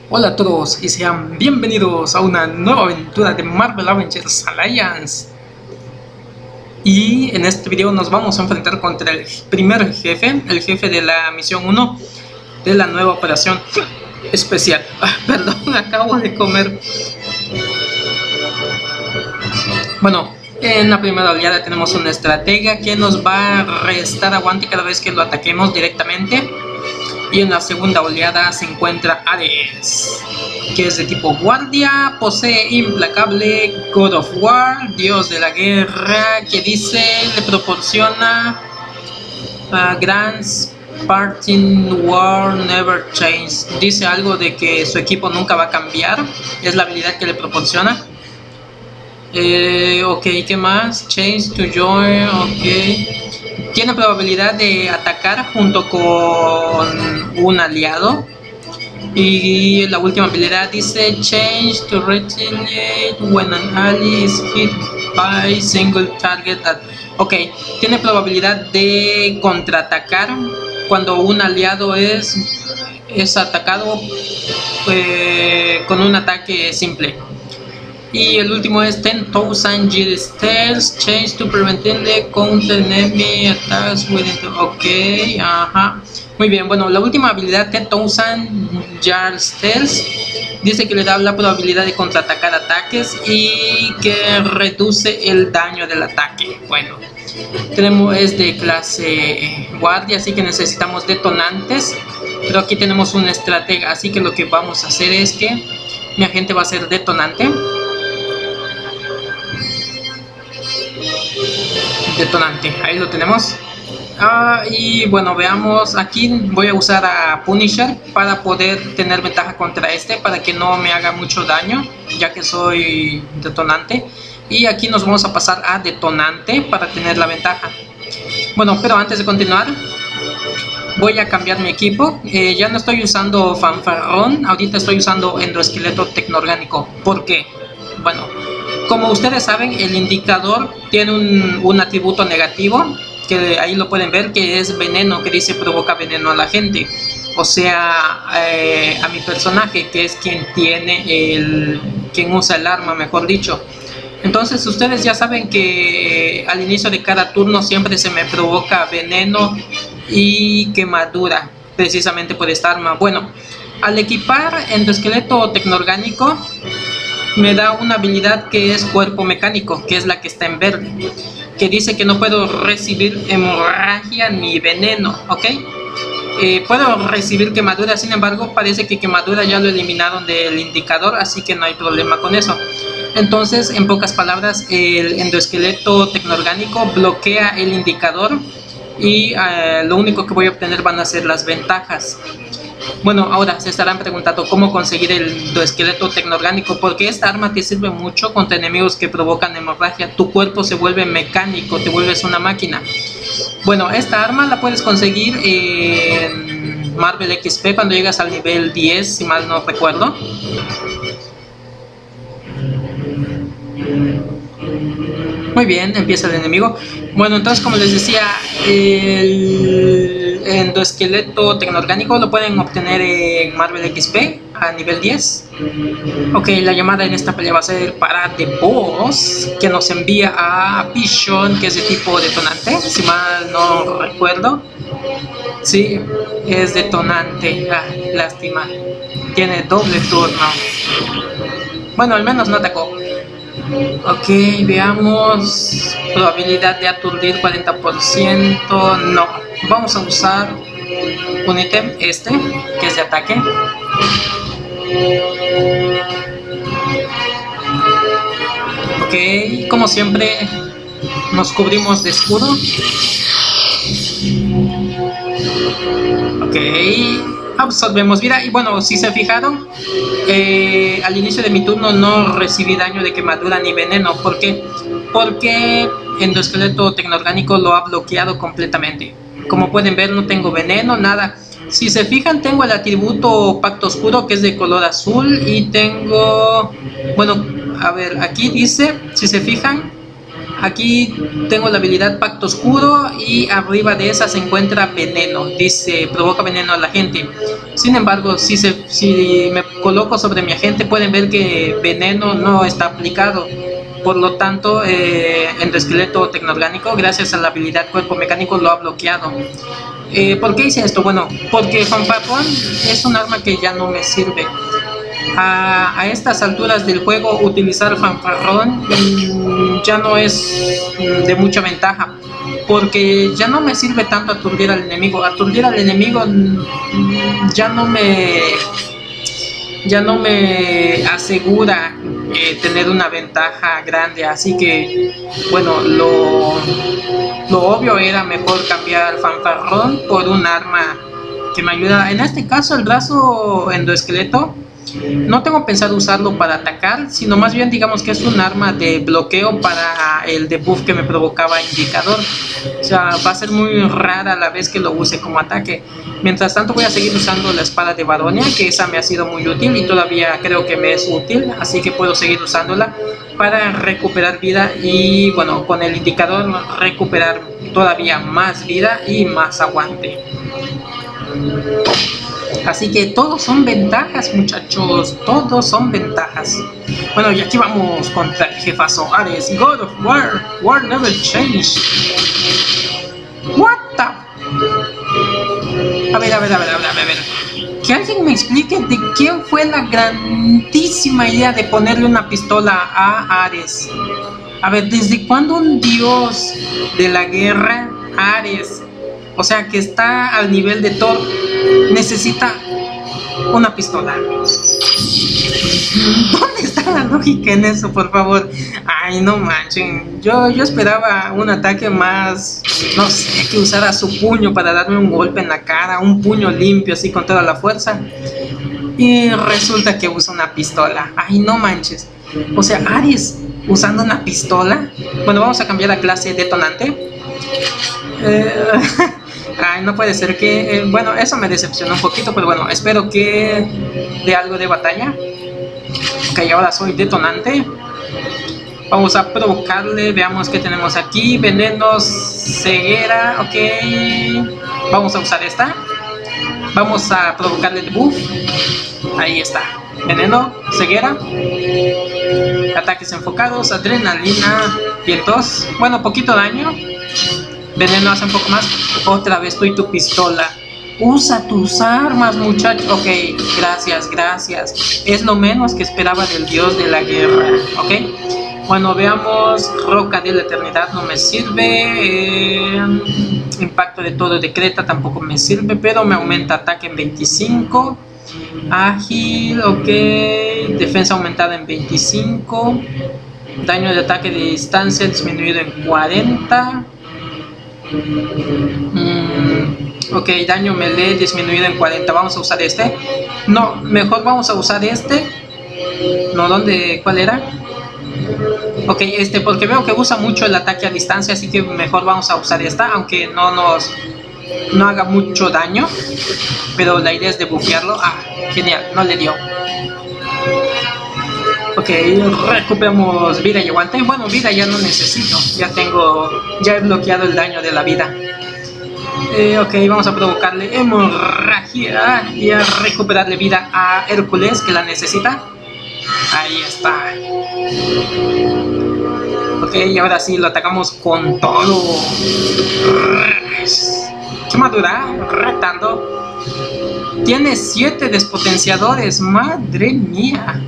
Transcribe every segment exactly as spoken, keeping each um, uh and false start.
Hola a todos y sean bienvenidos a una nueva aventura de Marvel Avengers Alliance. Y en este video nos vamos a enfrentar contra el primer jefe, el jefe de la misión uno de la nueva operación especial. Ah, perdón, acabo de comer. Bueno, en la primera oleada tenemos una estratega que nos va a restar aguante cada vez que lo ataquemos directamente. Y en la segunda oleada se encuentra Ares, que es de tipo guardia, posee implacable, God of War, dios de la guerra, que dice, le proporciona uh, Grants Parting War Never Change. Dice algo de que su equipo nunca va a cambiar, es la habilidad que le proporciona. Eh, ok, ¿qué más? Change to join, ok. Tiene probabilidad de atacar junto con un aliado. Y la última habilidad dice Change to retaliate when an ally is hit by single target. At... Ok, tiene probabilidad de contraatacar cuando un aliado es, es atacado eh, con un ataque simple. Y el último es ten thousand Yield Stairs, Change to prevent the counter enemy attacks within the... Ok, ajá. Muy bien, bueno, la última habilidad, ten thousand Yield Stairs, dice que le da la probabilidad de contraatacar ataques y que reduce el daño del ataque. Bueno, tenemos, es de clase guardia, así que necesitamos detonantes. Pero aquí tenemos una estratega, así que lo que vamos a hacer es que mi agente va a ser detonante. Detonante, ahí lo tenemos. Ah, y bueno, veamos, aquí voy a usar a Punisher para poder tener ventaja contra este, para que no me haga mucho daño, ya que soy detonante. Y aquí nos vamos a pasar a detonante para tener la ventaja. Bueno, pero antes de continuar, voy a cambiar mi equipo. eh, Ya no estoy usando fanfarrón, ahorita estoy usando endoesqueleto tecnoorgánico. ¿Por qué? Bueno, como ustedes saben, el indicador tiene un, un atributo negativo, que ahí lo pueden ver, que es veneno, que dice provoca veneno a la gente. O sea, eh, a mi personaje, que es quien tiene el, quien usa el arma, mejor dicho. Entonces ustedes ya saben que eh, al inicio de cada turno siempre se me provoca veneno y quemadura, precisamente por esta arma. Bueno, al equipar endoesqueleto tecnoorgánico, me da una habilidad que es cuerpo mecánico, que es la que está en verde, que dice que no puedo recibir hemorragia ni veneno, ¿ok? Eh, puedo recibir quemadura, sin embargo parece que quemadura ya lo eliminaron del indicador, así que no hay problema con eso. Entonces, en pocas palabras, el endoesqueleto tecnoorgánico bloquea el indicador y eh, lo único que voy a obtener van a ser las ventajas. Bueno, ahora se estarán preguntando cómo conseguir el endoesqueleto tecnoorgánico, porque esta arma te sirve mucho contra enemigos que provocan hemorragia. Tu cuerpo se vuelve mecánico, te vuelves una máquina. Bueno, esta arma la puedes conseguir en Marvel X P cuando llegas al nivel diez, si mal no recuerdo. Muy bien, empieza el enemigo. Bueno, entonces, como les decía, el endoesqueleto tecnoorgánico lo pueden obtener en Marvel X P a nivel diez. Ok, la llamada en esta pelea va a ser para The Boss, que nos envía a Vision, que es de tipo detonante, si mal no recuerdo. Sí, es detonante. Ah, lástima. Tiene doble turno. Bueno, al menos no atacó. Ok, veamos. Probabilidad de aturdir cuarenta por ciento. No, vamos a usar un ítem, este, que es de ataque. Ok, como siempre nos cubrimos de escudo. Ok, absorbemos vida. Y bueno, si se fijaron, eh, al inicio de mi turno no recibí daño de quemadura ni veneno. ¿Por qué? Porque endoesqueleto tecnoorgánico lo ha bloqueado completamente. Como pueden ver, no tengo veneno, nada. Si se fijan, tengo el atributo Pacto Oscuro, que es de color azul. Y tengo... Bueno, a ver, aquí dice, si se fijan, Aquí tengo la habilidad Pacto Oscuro y arriba de esa se encuentra Veneno. Dice, provoca veneno a la gente. Sin embargo, si, se, si me coloco sobre mi agente, pueden ver que Veneno no está aplicado. Por lo tanto, eh, endoesqueleto tecnoorgánico, gracias a la habilidad Cuerpo Mecánico, lo ha bloqueado. Eh, ¿Por qué hice esto? Bueno, porque Fanfarrón es un arma que ya no me sirve. A, a estas alturas del juego, utilizar Fanfarrón mmm, ya no es mmm, de mucha ventaja, porque ya no me sirve tanto aturdir al enemigo. Aturdir al enemigo mmm, ya no me ya no me asegura eh, tener una ventaja grande, así que bueno, lo, lo obvio era mejor cambiar al Fanfarrón por un arma que me ayuda. En este caso, el brazo endoesqueleto no tengo pensado usarlo para atacar, sino más bien digamos que es un arma de bloqueo para el debuff que me provocaba Indicador. O sea, va a ser muy rara la vez que lo use como ataque. Mientras tanto voy a seguir usando la espada de Baronia, que esa me ha sido muy útil y todavía creo que me es útil, así que puedo seguir usándola para recuperar vida y bueno, con el Indicador recuperar todavía más vida y más aguante. Así que todos son ventajas, muchachos, todos son ventajas. Bueno, y aquí vamos contra el jefazo Ares, God of War, War Level Change. What the... A ver, a ver, a ver, a ver, a ver. Que alguien me explique de quién fue la grandísima idea de ponerle una pistola a Ares. A ver, ¿desde cuándo un dios de la guerra, Ares, o sea, que está al nivel de Thor, necesita una pistola? ¿Dónde está la lógica en eso, por favor? Ay, no manchen. Yo, yo esperaba un ataque más, no sé, que usara su puño para darme un golpe en la cara, un puño limpio así con toda la fuerza. Y resulta que usa una pistola. Ay, no manches. O sea, Ares usando una pistola. Bueno, vamos a cambiar a clase detonante. Eh... Ay, no puede ser que... Eh, bueno, eso me decepcionó un poquito, pero bueno, espero que dé algo de batalla. Ok, ahora soy detonante. Vamos a provocarle, veamos qué tenemos aquí. Veneno, ceguera, ok. Vamos a usar esta. Vamos a provocarle el buff. Ahí está. Veneno, ceguera. Ataques enfocados, adrenalina, vientos. Bueno, poquito daño. Veneno hace un poco más. Otra vez tú y tu pistola. Usa tus armas, muchacho. Ok, gracias, gracias. Es lo menos que esperaba del dios de la guerra. Ok. Bueno, veamos. Roca de la eternidad no me sirve. Eh, impacto de todo decreta tampoco me sirve, pero me aumenta ataque en veinticinco. Ágil, ok. Defensa aumentada en veinticinco. Daño de ataque de distancia disminuido en cuarenta. Mm, ok, daño melee disminuido en cuarenta. Vamos a usar este. No, mejor vamos a usar este. No, ¿dónde? ¿Cuál era? Ok, este, porque veo que usa mucho el ataque a distancia, así que mejor vamos a usar esta, aunque no nos no haga mucho daño, pero la idea es de bufearlo. Ah, genial, no le dio. Ok, recuperamos vida y aguante. Bueno, vida ya no necesito, ya tengo, ya he bloqueado el daño de la vida. Eh, ok, vamos a provocarle hemorragia y a recuperarle vida a Hércules, que la necesita. Ahí está. Ok, y ahora sí lo atacamos con todo. Quemadura, retando. Tiene siete despotenciadores, madre mía.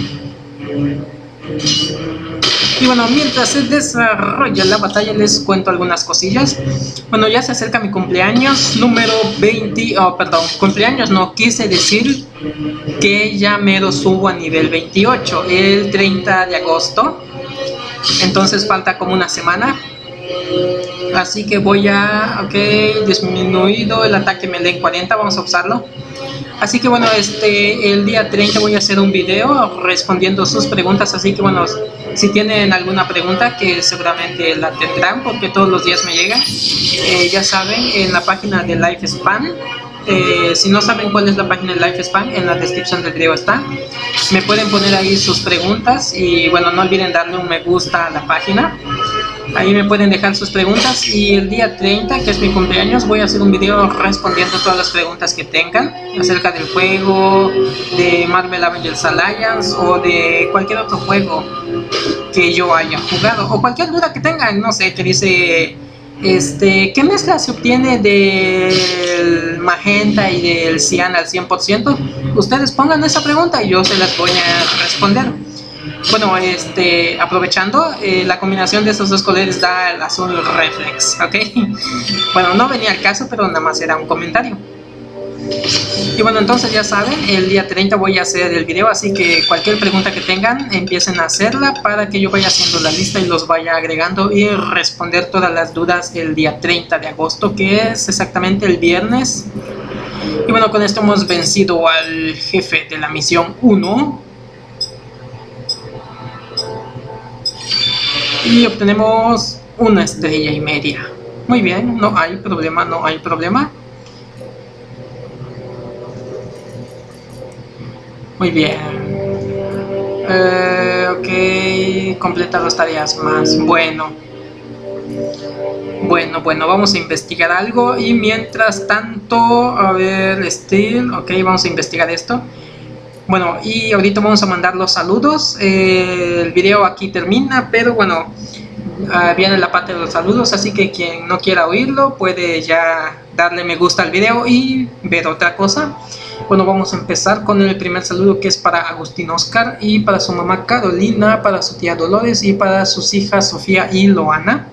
Y bueno, mientras se desarrolla la batalla les cuento algunas cosillas. Bueno, ya se acerca mi cumpleaños número veinte, oh perdón, cumpleaños no, quise decir que ya mero subo a nivel veintiocho, el treinta de agosto. Entonces falta como una semana. Así que voy a, ok, disminuido el ataque melee en cuarenta, vamos a usarlo. Así que bueno, este, el día treinta voy a hacer un video respondiendo sus preguntas, así que bueno, si tienen alguna pregunta, que seguramente la tendrán porque todos los días me llegan, eh, ya saben, en la página de Lifespan, eh, si no saben cuál es la página de Lifespan, en la descripción del video está, me pueden poner ahí sus preguntas y bueno, no olviden darle un me gusta a la página. Ahí me pueden dejar sus preguntas y el día treinta, que es mi cumpleaños, voy a hacer un video respondiendo todas las preguntas que tengan acerca del juego, de Marvel Avengers Alliance o de cualquier otro juego que yo haya jugado, o cualquier duda que tengan, no sé, que dice, este, ¿qué mezcla se obtiene del magenta y del cian al cien por ciento? Ustedes pongan esa pregunta y yo se las voy a responder. Bueno, este, aprovechando, eh, la combinación de esos dos colores da el azul reflex, ¿ok? Bueno, no venía al caso, pero nada más era un comentario. Y bueno, entonces ya saben, el día treinta voy a hacer el video, así que cualquier pregunta que tengan, empiecen a hacerla para que yo vaya haciendo la lista y los vaya agregando y responder todas las dudas el día treinta de agosto, que es exactamente el viernes. Y bueno, con esto hemos vencido al jefe de la misión uno. Y obtenemos una estrella y media. Muy bien, no hay problema, no hay problema. Muy bien. Eh, ok, completa dos tareas más. Bueno. Bueno, bueno, vamos a investigar algo. Y mientras tanto, a ver, Steel. Ok, vamos a investigar esto. Bueno, y ahorita vamos a mandar los saludos. Eh, el video aquí termina, pero bueno, uh, viene la parte de los saludos, así que quien no quiera oírlo puede ya darle me gusta al video y ver otra cosa. Bueno, vamos a empezar con el primer saludo, que es para Agustín Oscar y para su mamá Carolina, para su tía Dolores y para sus hijas Sofía y Loana.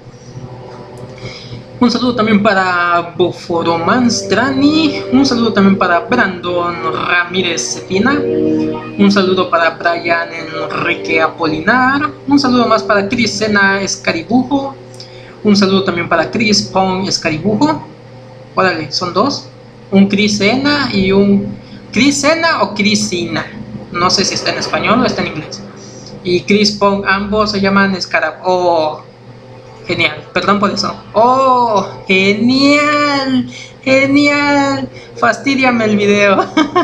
Un saludo también para Boforomans Drani. Un saludo también para Brandon Ramírez Cetina. Un saludo para Brian Enrique Apolinar. Un saludo más para Crisena Escaribujo. Un saludo también para Chris Pong Escaribujo. Órale, son dos. Un Crisena y un... Crisena o Crisina. No sé si está en español o está en inglés. Y Chris Pong, ambos se llaman Escarab... Oh, genial, perdón por eso. ¡Oh! ¡Genial! ¡Genial! Fastidiame el video.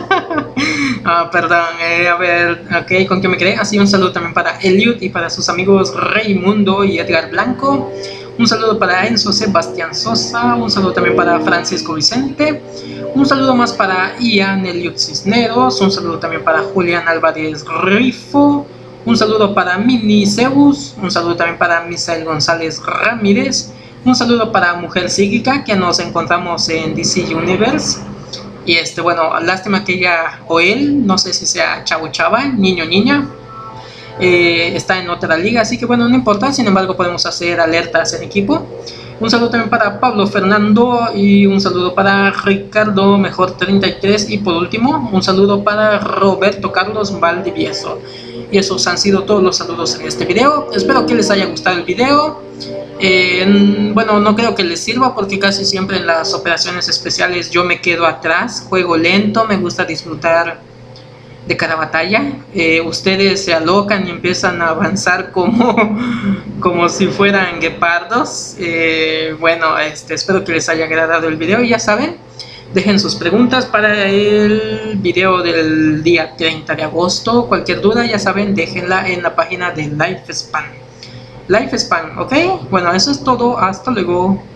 Ah, perdón, eh, a ver, ok, ¿con qué me quedé? Así un saludo también para Eliud y para sus amigos Raimundo y Edgar Blanco. Un saludo para Enzo Sebastián Sosa. Un saludo también para Francisco Vicente. Un saludo más para Ian Eliud Cisneros. Un saludo también para Julián Álvarez Rifo. Un saludo para Mini Zeus, un saludo también para Misael González Ramírez, un saludo para Mujer Psíquica, que nos encontramos en D C Universe. Y este, bueno, lástima que ella o él, no sé si sea chavo chava, niño niña, eh, está en otra liga, así que bueno, no importa, sin embargo podemos hacer alertas en equipo. Un saludo también para Pablo Fernando y un saludo para Ricardo Mejor treinta y tres y por último, un saludo para Roberto Carlos Valdivieso. Y esos han sido todos los saludos en este video. Espero que les haya gustado el video. Eh, bueno, no creo que les sirva porque casi siempre en las operaciones especiales yo me quedo atrás. Juego lento, me gusta disfrutar de cada batalla. Eh, ustedes se alocan y empiezan a avanzar como, como si fueran guepardos. Eh, bueno, este, espero que les haya agradado el video. Y ya saben, dejen sus preguntas para el video del día treinta de agosto. Cualquier duda, ya saben, déjenla en la página de Lifespan. Lifespan, ¿ok? Bueno, eso es todo. Hasta luego.